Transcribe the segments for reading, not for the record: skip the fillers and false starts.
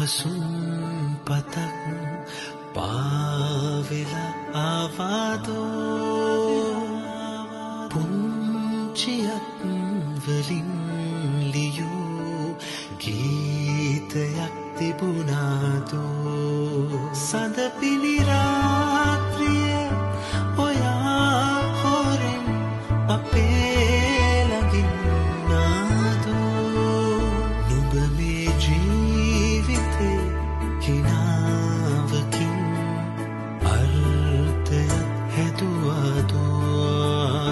සුන් පතක් පාවෙලා ආවාදෝ පුංචියක් වලින් ලියූ ගීතයක් තිබුණාදෝ සඳ පිළි රාත්‍රිය ඔයා හොරෙන් අපේ ළඟින් නාදෝ නුඹ මේ ජීවිතේ කිනාවකින් අර්ථයක් හැදුවාදෝ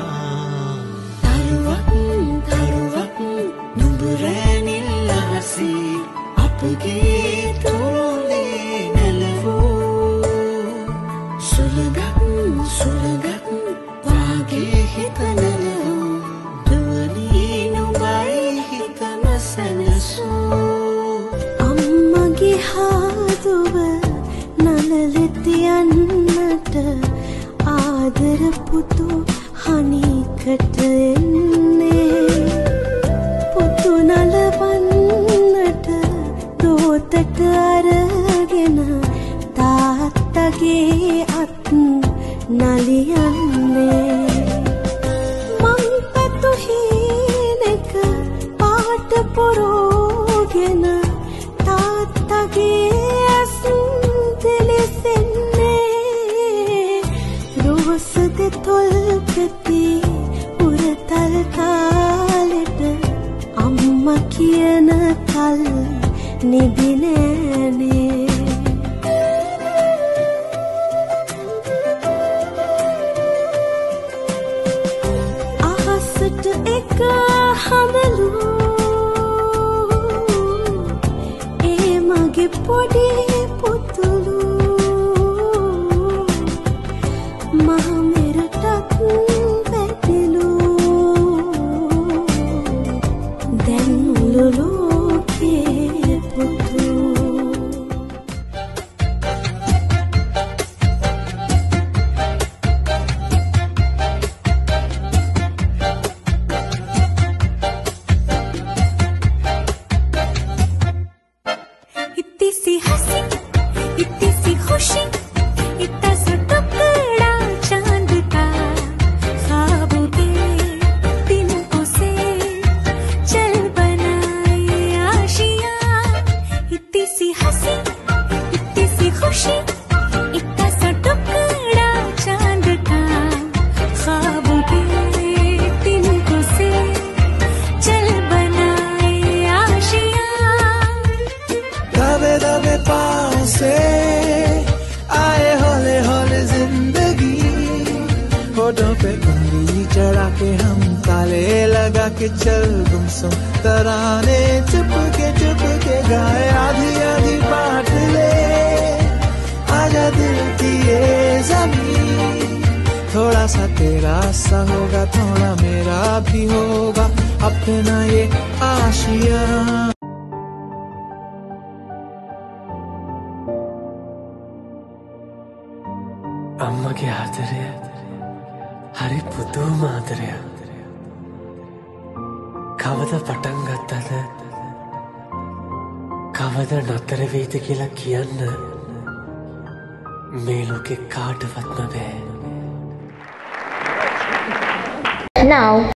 තරුවක් නුඹ රැනිල්ල හසී අපගේ තොරේ නැලවූ සුළඟක් වාගේ හිත නැලවූ දුවනී නුඹයි හිතම සැනසූ අම්මගේ හාදුව නලලෙතියන්නට ආදර පුතු හනිකට එන්නේ පුතු නලවන්නට දෝතට අරගෙන තාත්තගේ අත් නලියන්නේ මං පැතු හීනෙක පාට පොරෝගෙන තාත්තගේ ඇස් දෙලෙසෙන්නේ රෝස දෙතොල් පෙති උරතල් කාලෙට අම්ම කියන කල් නිදි නෑනේ අහසට එක හඳලු ඒ මගේ පොඩි පුතුලු මහ මෙරටත් වැටිලු දැන් මුළු ලෝකේ පුතු इतनी सी हंसी इतनी सी खुशी इतना सा टुकड़ा चांद का ख्वाबों के दिनों से चल बनाए आशियाँ इतनी सी हंसी इतनी सी खुशी इतना सा टुकड़ा चांद का ख्वाबों के दिनों से चल बनाए आशियाँ दबे दबे पाँव से आए हौले हौले जिंदगी होठों पे उंगली चढ़ा के हम ताले लगा के चल गुमसुम तराने चुप के गाए आधी आधी बात ले आजा दिल की ये ज़मीन थोड़ा सा तेरा सा होगा थोड़ा मेरा भी होगा अपना ये आशियाँ අම්මගේ ආදරය හරි පුදුම ආදරයක්. කවද පටන් ගත්තද කවද නතර වෙයිද කියලා කියන්න මේ ලෝකේ කාටවත්ම බෑ. Now